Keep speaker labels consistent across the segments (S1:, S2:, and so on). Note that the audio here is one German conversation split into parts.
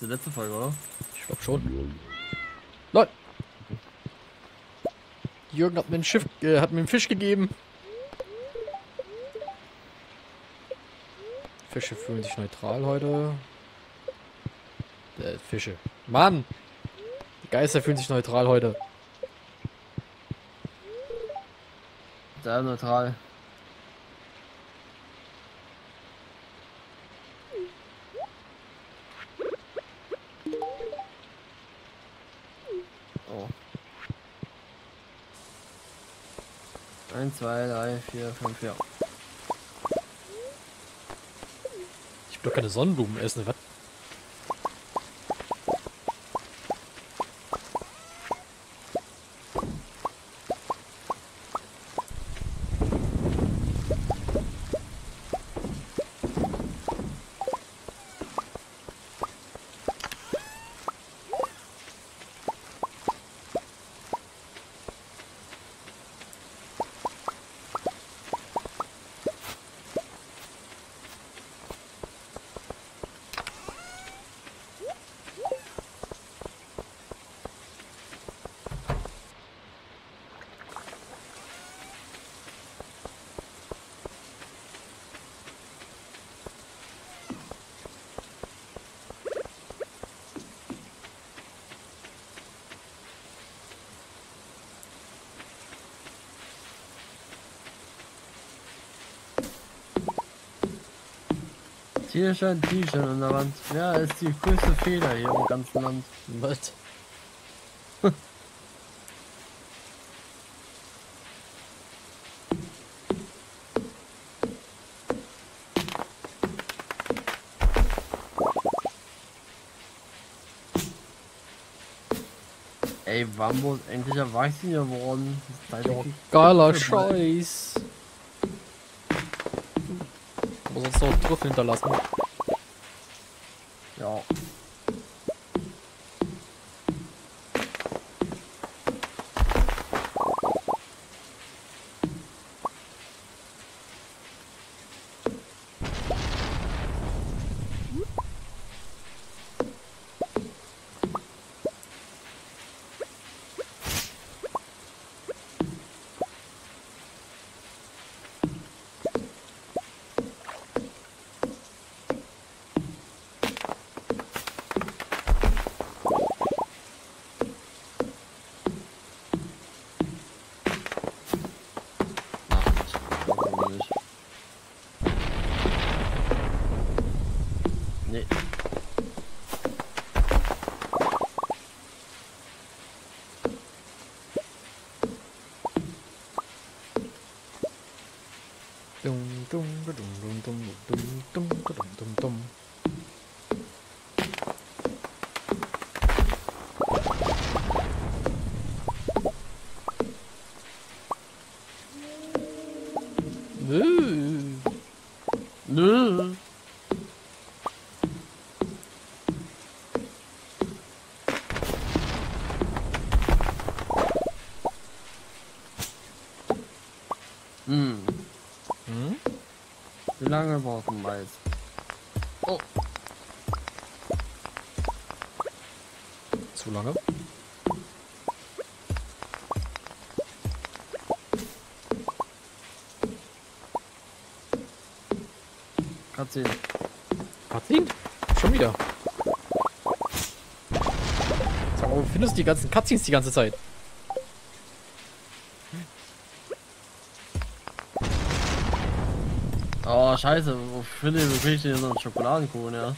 S1: die letzte Folge, oder?
S2: Ich glaube schon. Leute. Jürgen hat mir ein Schiff, hat mir einen Fisch gegeben. Fische fühlen sich neutral heute. Fische. Mann! Die Geister fühlen sich neutral heute.
S1: Sehr neutral. Oh. 1, 2, 3, 4, 5, ja.
S2: Ich will doch keine Sonnenblumen essen, was?
S1: Hier scheint T-Shirt an der Wand. Ja, ist die größte Fehler hier im ganzen Land.
S2: Was?
S1: Ey, Wambo ist endlich erwachsen geworden.
S2: Geiler Scheiß. Muss uns noch Trüffel hinterlassen.
S1: Ja. Nee.
S2: Dum, dum, dum, dum, dum, dum, dum, dum, dum, dum.
S1: Nö. Hm.
S2: Hm?
S1: Wie lange brauchen wir jetzt?
S2: Oh. Zu lange?
S1: Cutscene.
S2: Cutscene? Schon wieder. Sag mal, wo findest du die ganzen Cutscenes die ganze Zeit?
S1: Oh, scheiße. Wo krieg ich denn so einen Schokoladenkuchen, ja?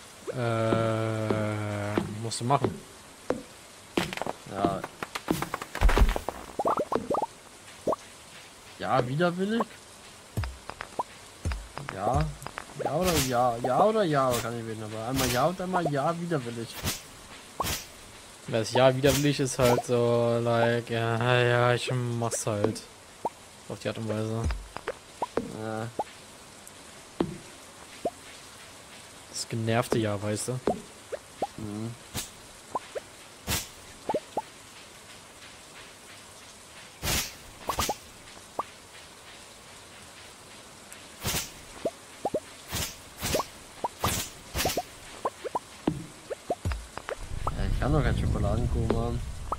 S2: Musst du machen.
S1: Ja. Ja, widerwillig? Ja. Ja oder ja? Ja oder ja kann ich wählen, aber einmal ja und einmal ja widerwillig.
S2: Das Ja widerwillig ist halt so, like, ja, ich mach's halt. Auf die Art und Weise.
S1: Ja.
S2: Das genervte Ja, weißt du?
S1: Mhm. kann doch kein Schokoladenkuchen haben.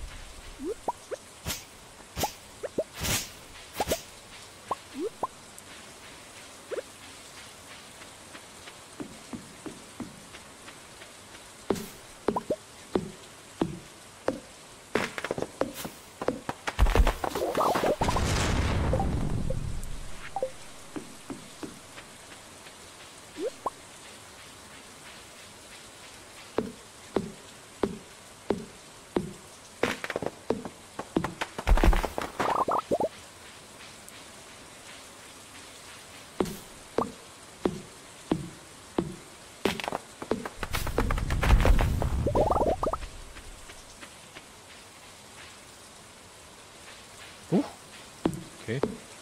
S2: Okay.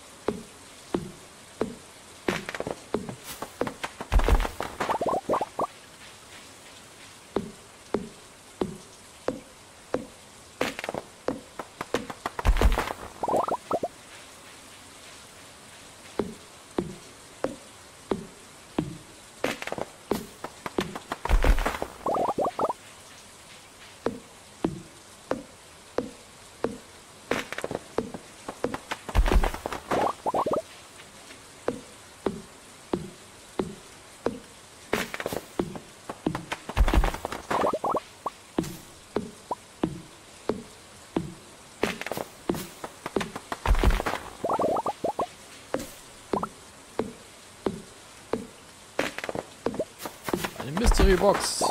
S2: Eine Mystery Box.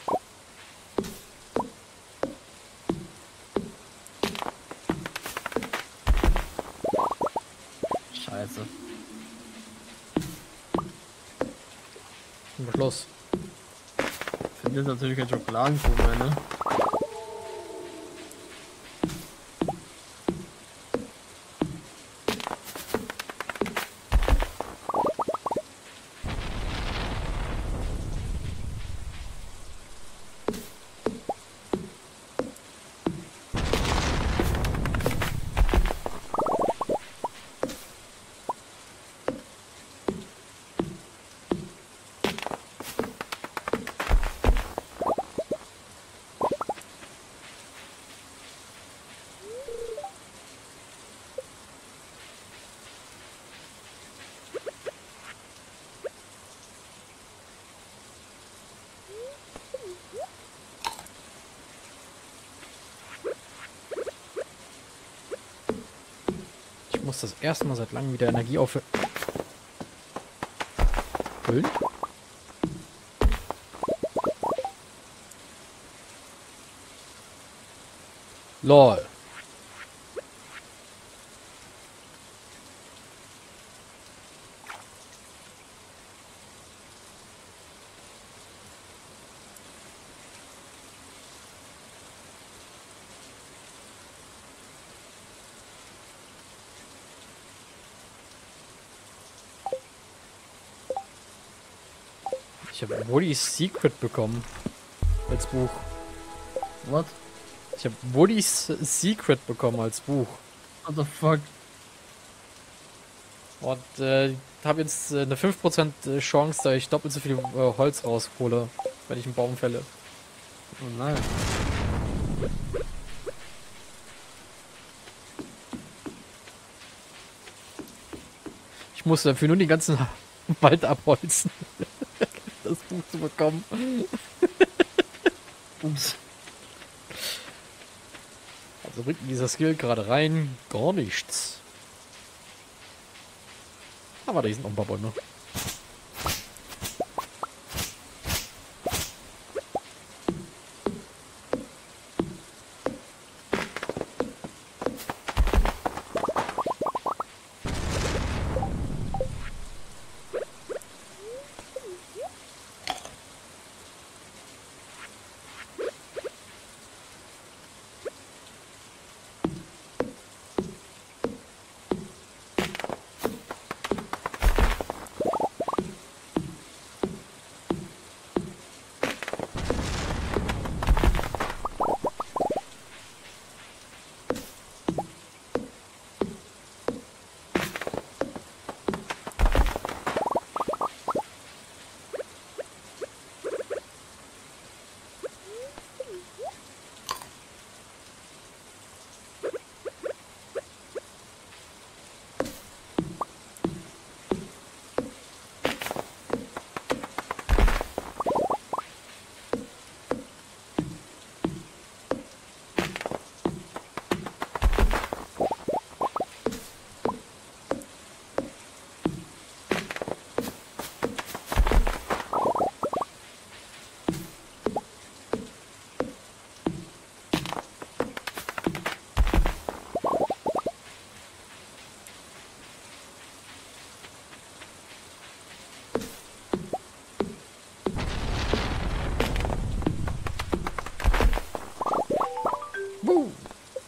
S1: Scheiße.
S2: Schluss.
S1: Ich finde jetzt natürlich kein Schokoladenkuchen mehr, ne?
S2: Ich muss das erste Mal seit langem wieder Energie auffüllen. LOL. Ich habe Woody's Secret bekommen. Als Buch.
S1: What?
S2: Ich habe Woody's Secret bekommen als Buch.
S1: What the fuck?
S2: Und habe jetzt eine 5% Chance, da ich doppelt so viel Holz raushole, wenn ich einen Baum fälle.
S1: Oh nein.
S2: Ich musste dafür nur den ganzen Wald abholzen, das Buch zu bekommen.
S1: Ups.
S2: Also bringt mir dieser Skill gerade rein gar nichts. Aber da sind noch ein paar Bäume.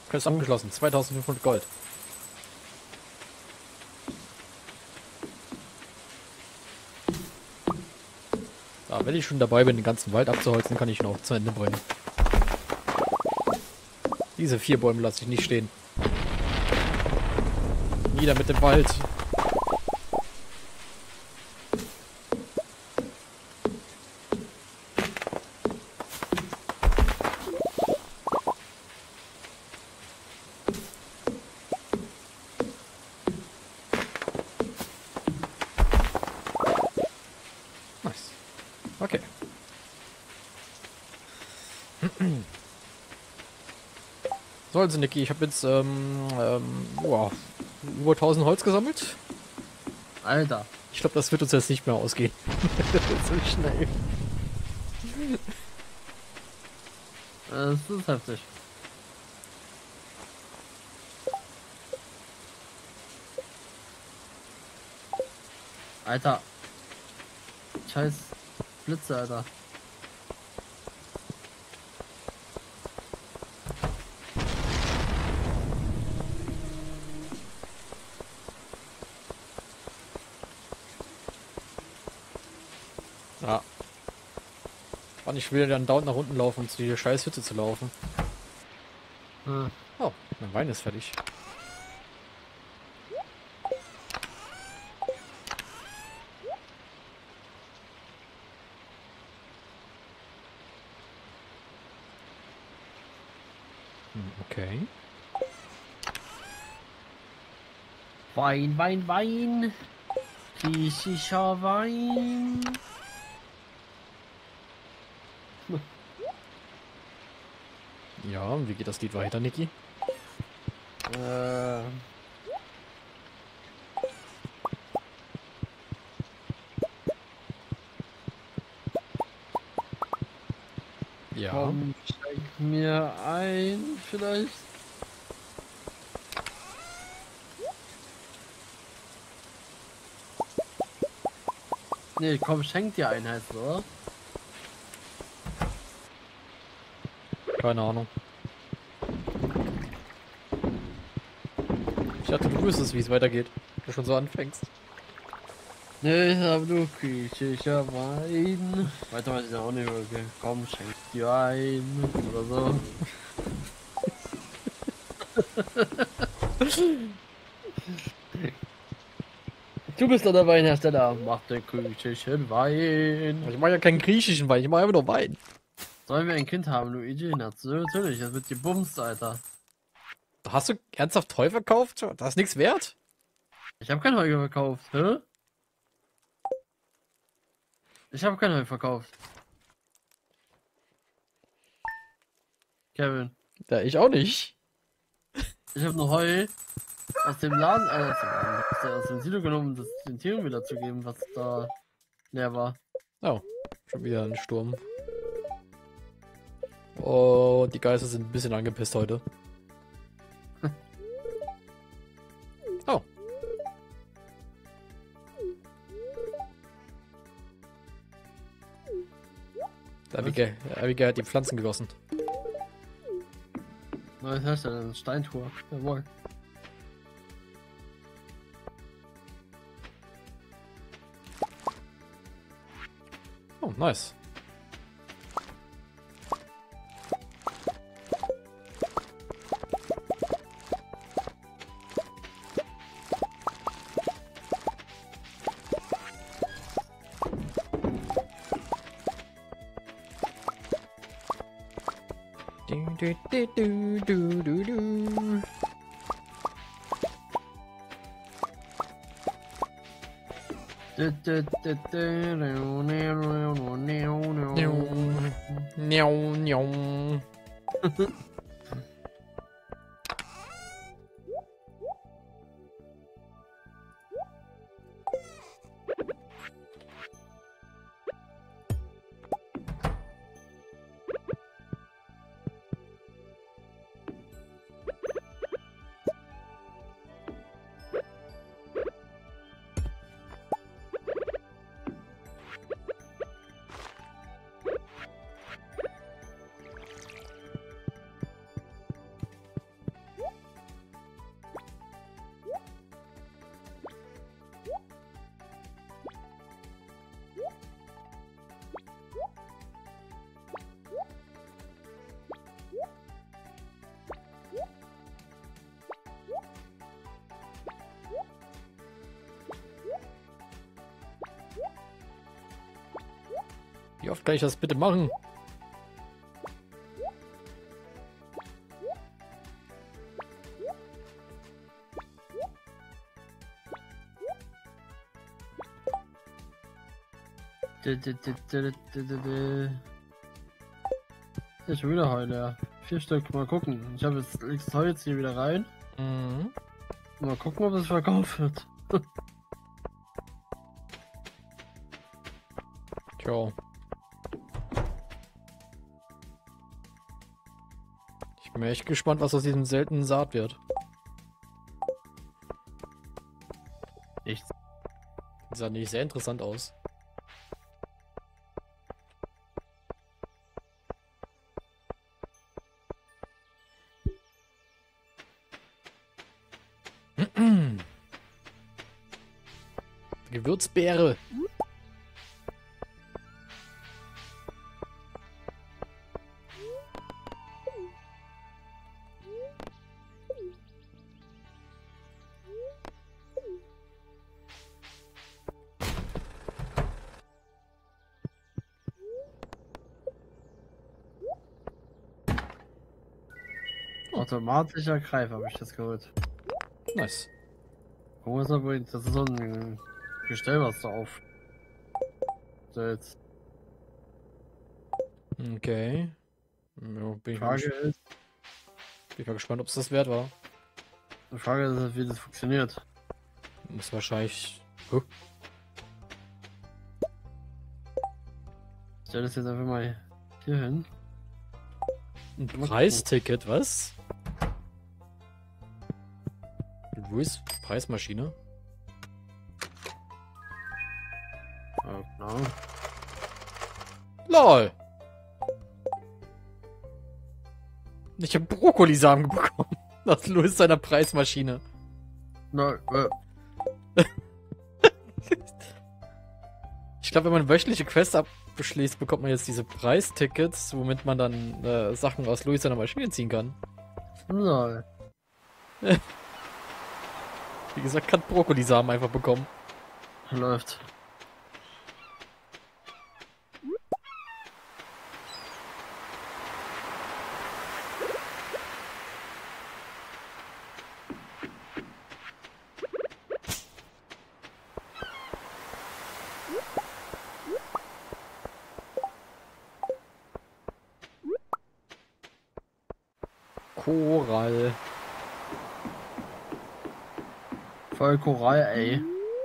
S2: Quest abgeschlossen. 2500 Gold. Ja, wenn ich schon dabei bin, den ganzen Wald abzuholzen, kann ich ihn auch zu Ende bringen. Diese 4 Bäume lasse ich nicht stehen. Nieder mit dem Wald. Nice. Okay. So, also Niki, ich habe jetzt wow, über 1000 Holz gesammelt.
S1: Alter.
S2: Ich glaube, das wird uns jetzt nicht mehr ausgehen. So schnell.
S1: Das ist heftig. Alter. Scheiß Blitze, Alter.
S2: Ja. Und ich will dann dauernd nach unten laufen, um zu dieser scheiß Hütte zu laufen.
S1: Hm.
S2: Oh, mein Wein ist fertig. Okay.
S1: Wein, Wein, Wein. Griechischer Wein.
S2: Ja, und wie geht das Lied weiter, Niki?
S1: Äh.
S2: Ja.
S1: Komm, schenk mir ein, vielleicht. Nee, komm, schenk dir ein, heißt es, oder?
S2: Keine Ahnung. Ich dachte, du wüsstest, wie es weitergeht. Wenn du schon so anfängst.
S1: Nee, ich hab nur griechischer Wein. Weiter weiß ich auch nicht, okay. Komm, schenk dir ein. Oder so. Du bist doch der Weinhersteller. Mach den griechischen Wein.
S2: Ich mache ja keinen griechischen Wein, ich mache einfach nur Wein.
S1: Sollen wir ein Kind haben, Luigi? Natürlich, das wird gebumst, Alter.
S2: Hast du ernsthaft Heu verkauft? Das ist nichts wert?
S1: Ich habe kein Heu verkauft, hä? Ich habe kein Heu verkauft. Kevin.
S2: Ja, ich auch nicht.
S1: Ich habe nur Heu aus dem Laden, aus dem Silo genommen, um das den Tieren wieder zu geben, was da leer war.
S2: Oh, schon wieder ein Sturm. Oh, die Geister sind ein bisschen angepisst heute. Oh. Abigail hat die Pflanzen gegossen.
S1: Neues Hersteller, ein Steintor. Jawohl.
S2: Oh, nice. Du, du, du, du, du, du. Njau, njau. Wie oft kann ich das bitte machen?
S1: Ja, schon wieder Heu leer. 4 Stück. Mal gucken. Ich habe jetzt das Heu jetzt hier wieder rein.
S2: Mhm.
S1: Mal gucken, ob es verkauft wird.
S2: Tja. Ich bin mir echt gespannt, was aus diesem seltenen Saat wird.
S1: Nichts.
S2: Das sah nicht sehr interessant aus. Gewürzbeere.
S1: Automatischer Greif habe ich das geholt.
S2: Nice.
S1: Guck mal, das ist so ein Gestell, was da auf. So jetzt.
S2: Okay. Ja,
S1: Die Frage ist,
S2: bin ich mal gespannt, ob es das wert war.
S1: die Frage ist, wie das funktioniert.
S2: Muss wahrscheinlich... Huh.
S1: Ich stelle das jetzt einfach mal hier hin.
S2: Ein Preisticket, was? Wo ist Preismaschine?
S1: Ja, genau.
S2: LOL! Ich habe Brokkolisamen bekommen. Aus Louis seiner Preismaschine.
S1: Na,
S2: Ich glaube, wenn man wöchentliche Quests abschließt, bekommt man jetzt diese Preistickets, womit man dann Sachen aus Louis seiner Maschine ziehen kann.
S1: nein.
S2: Wie gesagt, kann Brokkolisamen einfach bekommen.
S1: Läuft.
S2: Korall.
S1: Voll Korall, ey.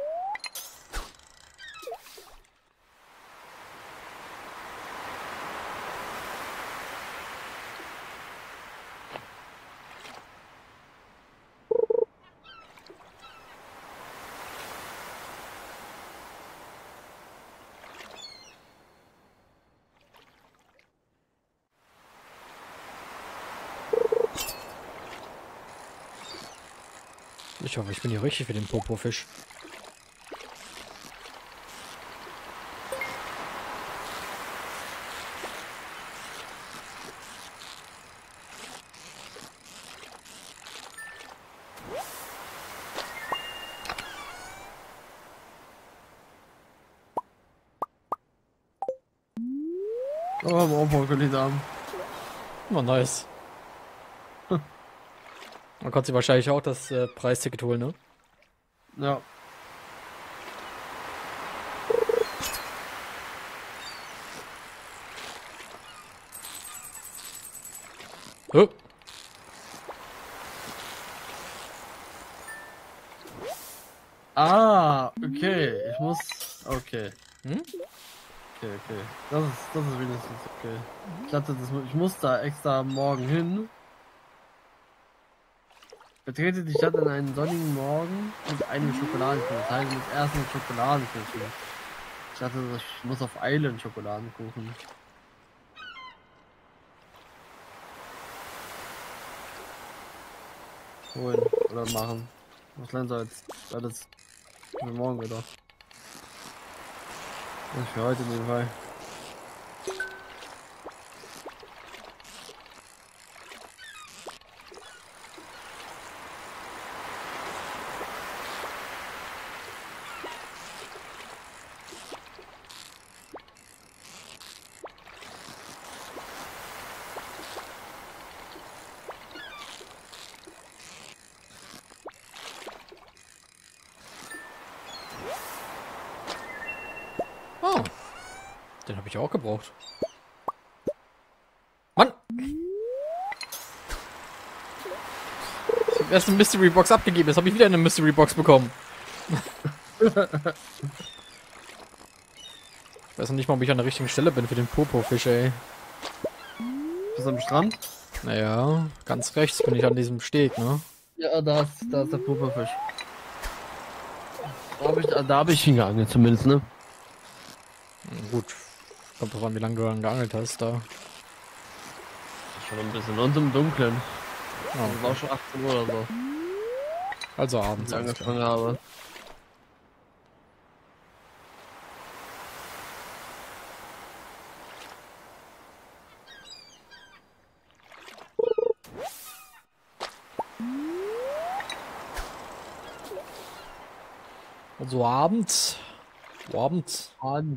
S2: Ich hoffe, ich bin hier richtig für den Popofisch.
S1: Oh, haben auch Brokkolisamen.
S2: Oh, nice. Man konnte sich wahrscheinlich auch das Preisticket holen, ne?
S1: Ja.
S2: Huh.
S1: Ah, okay. Ich muss. Okay.
S2: Hm?
S1: Okay. Das ist wenigstens okay. Ich dachte, ich muss da extra morgen hin. Betrete die Stadt an einem sonnigen Morgen mit einem Schokoladenkuchen. Das heißt, mit ersten Schokoladenkuchen. Ich dachte, ich muss auf Eile einen Schokoladenkuchen. Holen oder machen. Was lernen soll jetzt? Alles für morgen wieder. Und für heute in dem Fall.
S2: Den habe ich auch gebraucht. Mann! Ich habe erst eine Mystery Box abgegeben, jetzt habe ich wieder eine Mystery Box bekommen. Ich weiß noch nicht mal, ob ich an der richtigen Stelle bin für den Popo-Fisch, ey.
S1: Bist du am Strand?
S2: Naja, ganz rechts bin ich an diesem Steg, ne?
S1: Ja, da ist der Pufferfisch. Da hab ich ihn geangelt zumindest, ne?
S2: Gut. Kommt drauf an, wie lange du dann geangelt hast, da.
S1: Schon ein bisschen. Und im Dunkeln.
S2: Ja,
S1: Also war schon 18 Uhr oder so,
S2: also
S1: als
S2: abends.
S1: ich
S2: Alles klar.
S1: angefangen habe.
S2: Also abends. Abends.
S1: Und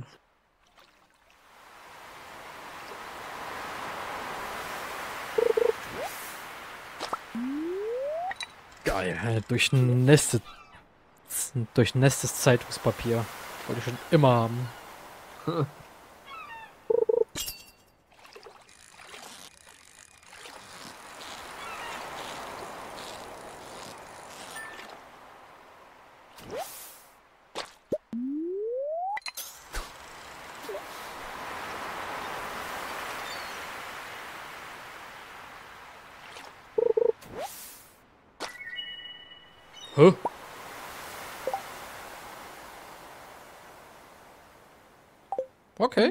S2: Geil. Durchnässtes Zeitungspapier. Wollte ich schon immer haben. Hä? Okay.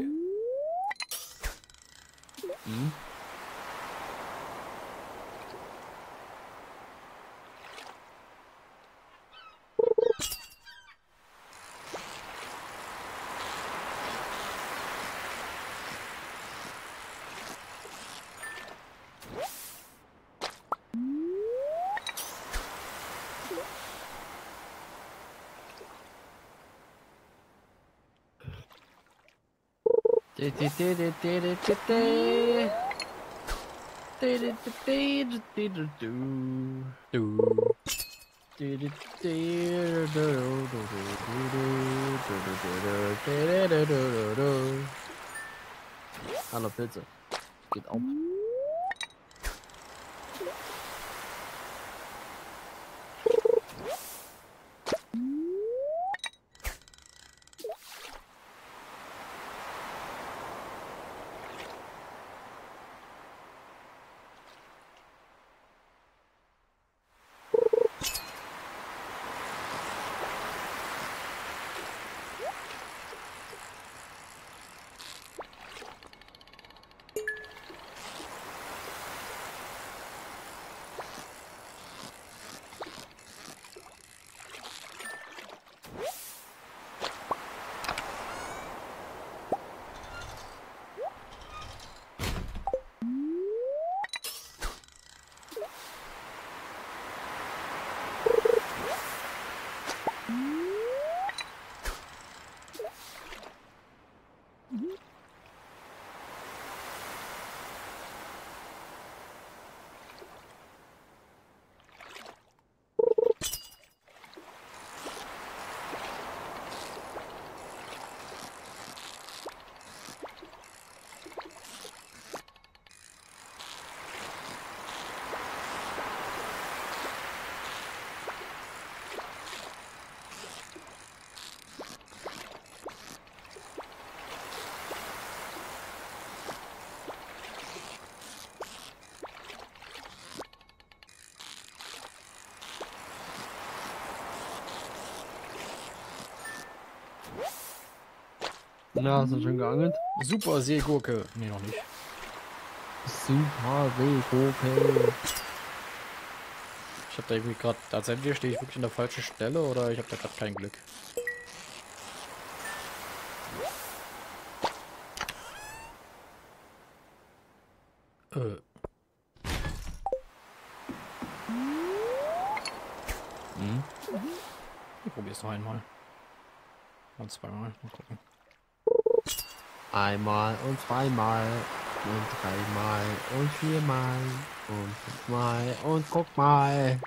S2: Du.
S1: Hallo Pilze. Geht auf. Na, hast du schon geangelt?
S2: Super Seegurke. Nee, noch nicht.
S1: Super Seegurke.
S2: Ich habe da irgendwie gerade, tatsächlich stehe ich wirklich an der falschen Stelle oder ich habe da gerade kein Glück. Äh. Ich probier's noch einmal. Und zweimal. Mal gucken.
S1: Einmal und zweimal und dreimal und viermal und fünfmal und guck mal.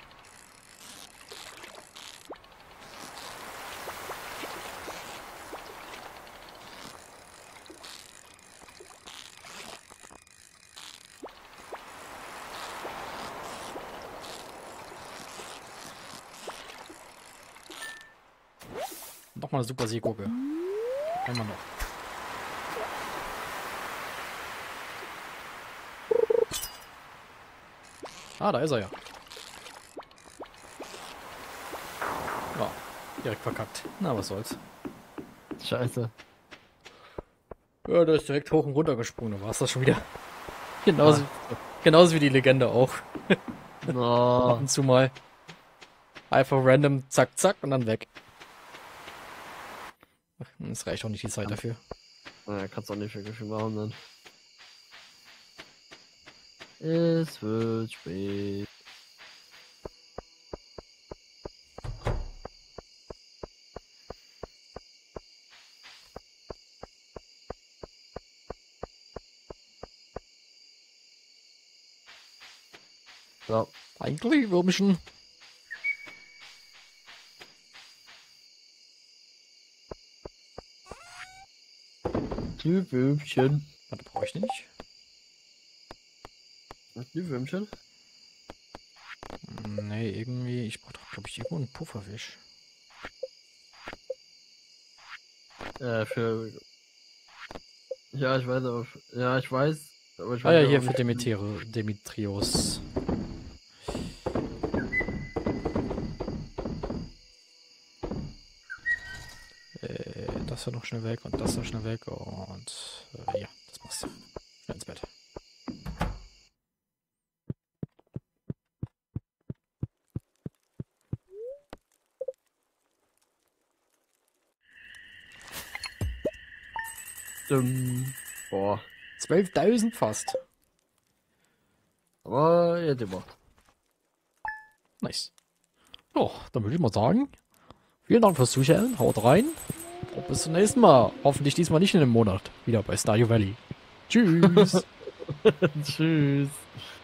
S2: Nochmal eine super Seegurke. Einmal noch. Ah, da ist er ja. Ja, direkt verkackt. Na, was soll's.
S1: Scheiße.
S2: Ja, der ist direkt hoch und runter gesprungen. Da war es das schon wieder. Genauso wie die Legende auch. Ab
S1: No.
S2: und zu mal. Einfach random, zack, zack und dann weg. Es reicht auch nicht die Zeit dafür.
S1: Naja, kannst auch nicht wirklich viel machen dann. Es wird spät. So.
S2: Eigentlich Würmchen.
S1: Die Würmchen.
S2: Warte, brauche ich nicht.
S1: Die Würmchen?
S2: Nee, irgendwie. Ich brauche doch, glaube ich, irgendwo einen Pufferfisch.
S1: Für. Ja, ich weiß, aber. Ja, ich weiß. Aber ich
S2: Ah
S1: weiß
S2: ja,
S1: auch
S2: hier
S1: nicht.
S2: für Demetrios. Das war noch schnell weg und das war schnell weg und ja, das passt. Schnell ins Bett.
S1: Boah.
S2: 12.000 fast.
S1: Aber ja, immer.
S2: Nice. Ja, dann würde ich mal sagen, vielen Dank fürs Zuschauen, haut rein und bis zum nächsten Mal. Hoffentlich diesmal nicht in einem Monat. Wieder bei Stardew Valley. Tschüss.
S1: Tschüss.